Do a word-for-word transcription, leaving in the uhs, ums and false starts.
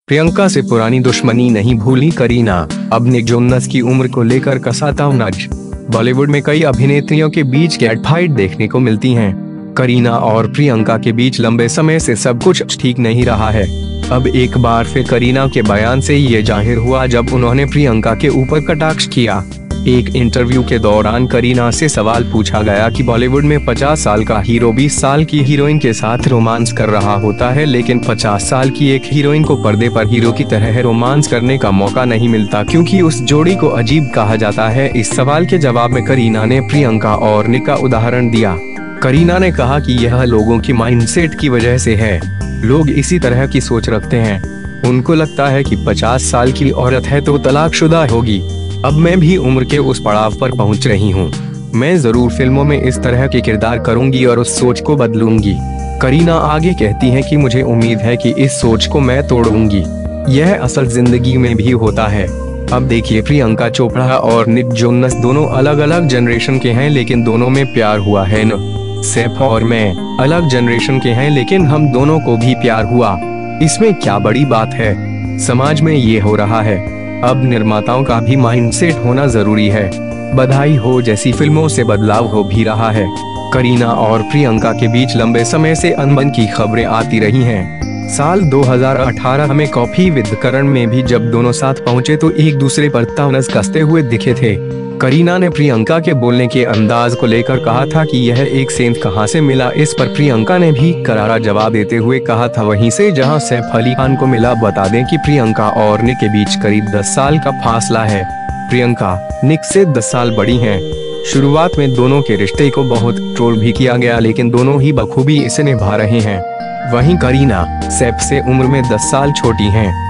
प्रियंका से पुरानी दुश्मनी नहीं भूली करीना, अब निक जोनस की उम्र को लेकर कसा तवनाज। बॉलीवुड में कई अभिनेत्रियों के बीच कैट फाइट देखने को मिलती हैं। करीना और प्रियंका के बीच लंबे समय से सब कुछ ठीक नहीं रहा है। अब एक बार फिर करीना के बयान से ये जाहिर हुआ जब उन्होंने प्रियंका के ऊपर कटाक्ष किया। एक इंटरव्यू के दौरान करीना से सवाल पूछा गया कि बॉलीवुड में पचास साल का हीरो बीस साल की हीरोइन के साथ रोमांस कर रहा होता है, लेकिन पचास साल की एक हीरोइन को पर्दे पर हीरो की तरह रोमांस करने का मौका नहीं मिलता, क्योंकि उस जोड़ी को अजीब कहा जाता है। इस सवाल के जवाब में करीना ने प्रियंका और निक का उदाहरण दिया। करीना ने कहा कि यह लोगों की माइंडसेट की वजह से है। लोग इसी तरह की सोच रखते हैं। उनको लगता है कि पचास साल की औरत है तो तलाकशुदा होगी। अब मैं भी उम्र के उस पड़ाव पर पहुंच रही हूं। मैं जरूर फिल्मों में इस तरह के किरदार करूंगी और उस सोच को बदलूंगी। करीना आगे कहती हैं कि मुझे उम्मीद है कि इस सोच को मैं तोड़ूंगी। यह असल जिंदगी में भी होता है। अब देखिए, प्रियंका चोपड़ा और निक जोनस दोनों अलग अलग जनरेशन के हैं, लेकिन दोनों में प्यार हुआ है न। सैफ और मैं अलग जनरेशन के हैं, लेकिन हम दोनों को भी प्यार हुआ। इसमें क्या बड़ी बात है। समाज में ये हो रहा है। अब निर्माताओं का भी माइंडसेट होना जरूरी है। बधाई हो जैसी फिल्मों से बदलाव हो भी रहा है। करीना और प्रियंका के बीच लंबे समय से अनबन की खबरें आती रही हैं। साल दो हज़ार अठारह में कॉफी विद करण में भी जब दोनों साथ पहुंचे तो एक दूसरे पर तवनज कसते हुए दिखे थे। करीना ने प्रियंका के बोलने के अंदाज को लेकर कहा था कि यह एक सेंध कहां से मिला। इस पर प्रियंका ने भी करारा जवाब देते हुए कहा था वहीं से जहां सैफ अली खान को मिला। बता दें कि प्रियंका और निक के बीच करीब दस साल का फासला है। प्रियंका निक से दस साल बड़ी हैं। शुरुआत में दोनों के रिश्ते को बहुत ट्रोल भी किया गया, लेकिन दोनों ही बखूबी इसे निभा रहे हैं। वहीं करीना सैफ से उम्र में दस साल छोटी हैं।